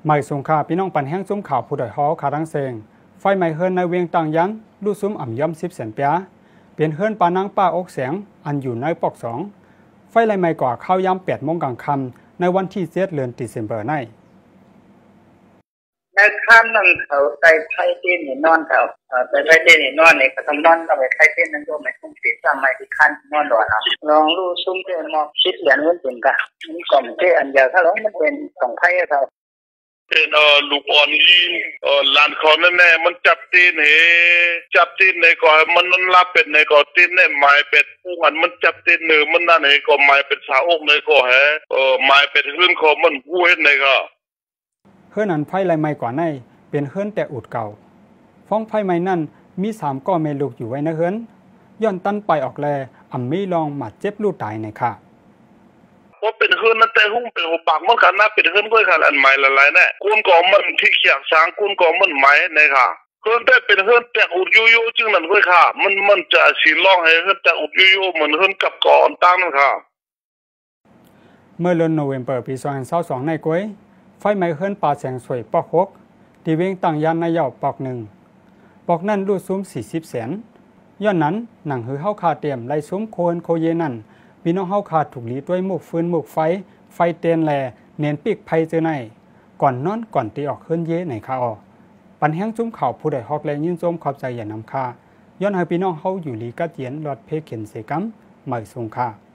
หมายสงขาพี่น้องปันแห้งซุ้มข่าวผู้ดอยฮอขาดังเซงไฟไหม้เฮิรนในเวียงต่างยังลู่ซุ้มอ่ำย่ำ10 แสนเปียเปลี่ยนเฮิรนปานังป้าอกแสงอันอยู่ในปอก2ไฟไหม้กว่าเข้าย่ำ8 โมงกลางค่ำในวันที่7 เดือนธันวาคมในข้ามนั่งเขาไปไทยเต้นนอนเขาไปไทยเต้นนอนเนี่ยก็ต้องนอนก็ไปไทยเต้นนั่นก็ไม่ต้องเสียสมัยที่คันนอนหลอนลองรู้ซุ้มเต้นมองคิดเหรียญเงินถึงกะนี่ก่อนเต้นอันเดียวถ้าเรามันเป็นของไทยเขาเป็นลูกอ่อนยิงลานเขาแน่มันจับตีนจับตีนในก่อมันนั่นลาเป็ดในก่อตีนในไม้เป็ดผู้หันมันจับตีนเนื้อมันนั่นก่อไม้เป็ดสาวอกในก่อไม้เป็ดขึ้นคอมันผู้เห็นในก็เฮิรนอันไฟไหม้กว่าในเป็นเฮิรนแต่อุดเก่าฟ้องไฟไหม้นั่นมี3 ก้อเมลูกอยู่ไว้ในเฮิรนย้อนตั้นไปออกแลอ่ำมีลองหมัดเจ็บลูกตายในค่ะว่าเป็นเฮือนนั่นแต่หุ้งเป็นหัวปากมันขันน่าเป็นเฮือนก้อยขันอันใหม่หลายๆแน่กุนก่อมันที่เขียกช้างกุนก่อมันไม้ในค่ะเฮือนแต่เป็นเฮือนแต่อุดยุจึงนั่นก้อยค่ะมันจะสีล่องให้เฮือนแต่อุดยุเหมือนเฮือนกับก่อนตั้งนั่นค่ะเมื่อเดือนโนเวมเบอร์ปี2022ในก้อยไฟไหม้เฮิรนป่าแสงสวยปอก6ที่เวียงต่างยันในยาวปอก1ปอกนั่นรูดซุ้ม40 แสนย้อนนั้นหนังหือเฮาคาเตรียมไล่ซุ้มโคนโคเยนั่นพี่น้องเฮาขาดถูกหลีด้วยหมกฟืนหมกไฟเตียนแลเนียนปีกไผเจอในก่อนนอนก่อนตีออกเฮิรนเย่ในคาออปันแห้งจุ้มข่าวผู้ใดฮอกแลยินโจมขอบใจอย่านำค่าย้อนให้พี่น้องเฮาอยู่ลีกัดเย็นรอดเพเข็นเสกัมหมายสงค่า